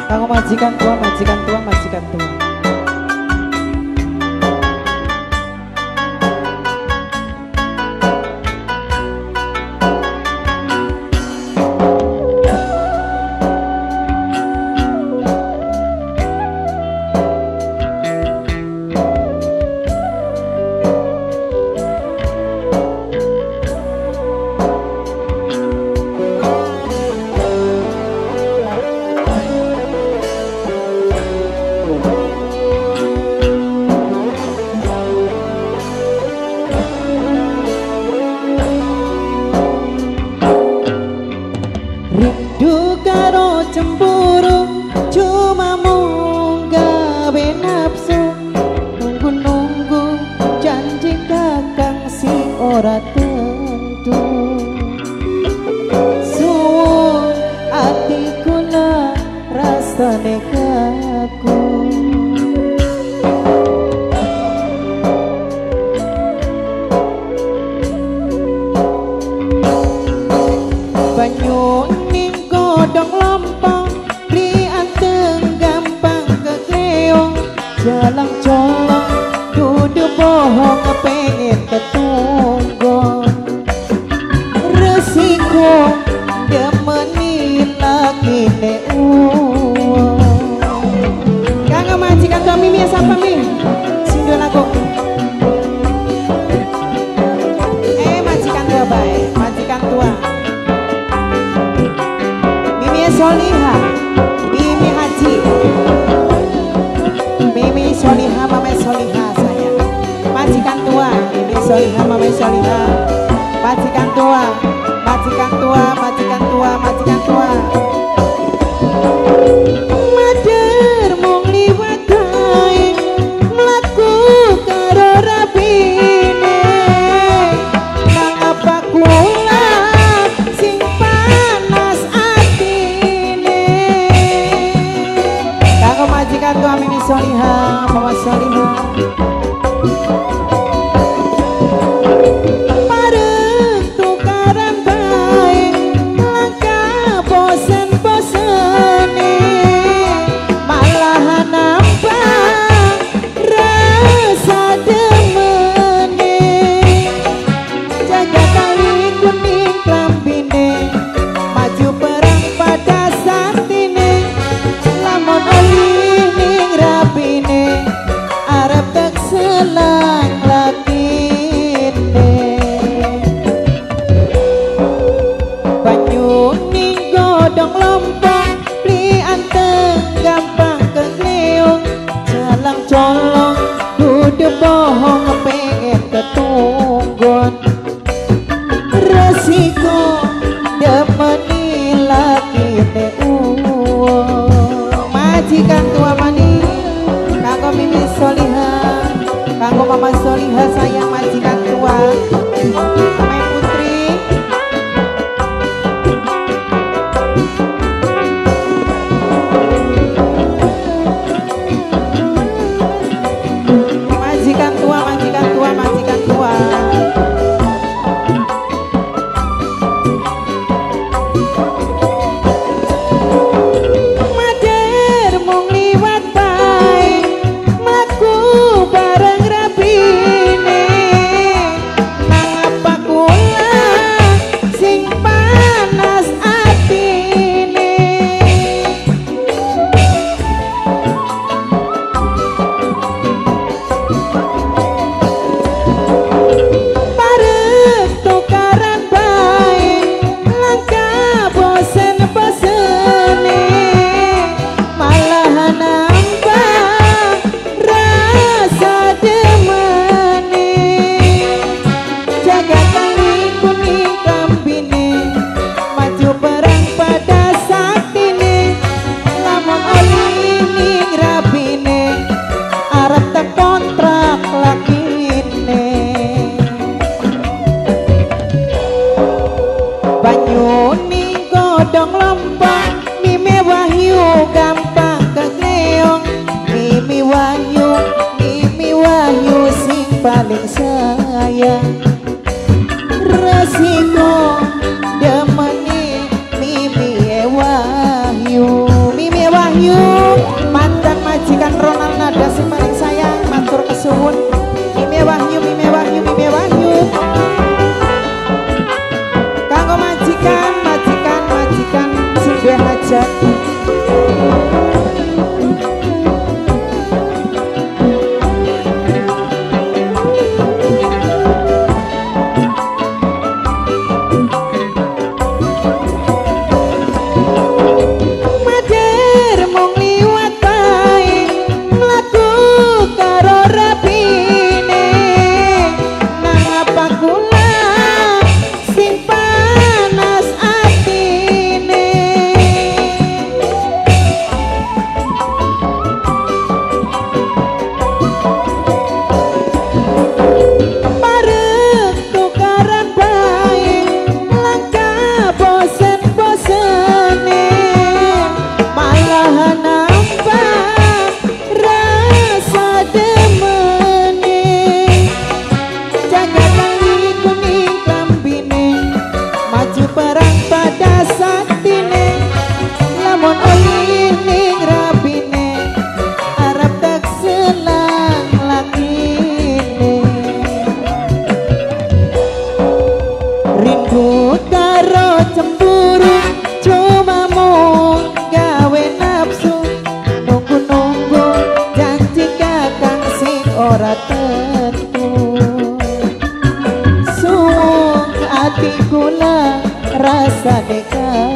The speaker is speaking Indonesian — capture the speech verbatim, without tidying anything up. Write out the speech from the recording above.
Kanggo majikan tua, majikan tua, majikan tua. Rindu karo cemburu cuma mung gawe nafsu, nunggu-nunggu janji kakang sing ora tentu. Suwun atiku na rasane kaku, banyu godong lompong li anteng gampang kekleong, jalang colong dudu bohong pengen ketunggon. Resiko demeni lagi ne uang. Kanggo majikan tua Mimi siapa Mi? Sindo lagu. Eh majikan tua baik, majikan tua. Soliha, Mimi Haji, Mimi Soliha, Mama Soliha saya, majikan tua, Mimi Soliha, Mama Soliha, majikan tua, majikan tua, majikan tua, majikan tua. Mader mung liwat kae, mlaku karo rapine, nang apa kula sing panas majikan tua Mimi Soliha, Mama Soliha. Bareng tukaran baik, langkah bosen-bosene, malahan nampak rasa demene. Jaga tali kuning klambine, maju perang pada satine, lamun oli arep tak selang lakine. Banyu ning godong lompong li anteng gampang kekleong, jalang colong dudu bohong pengen ketunggon. Resiko demeni lakine uang. Majikan tua mani kanggo Mimi Soliha, kanggo Mama Soliha sayang majikan tua, Mama Putri. Majikan tua, majikan tua, majikan tua. Godong lompong Mimi Wahyu gampang kekleong, Mimi Wahyu, Mimi Wahyu sing paling sayang. Resiko demeni Mimi Wahyu, Mimi Wahyu. rasa dekat.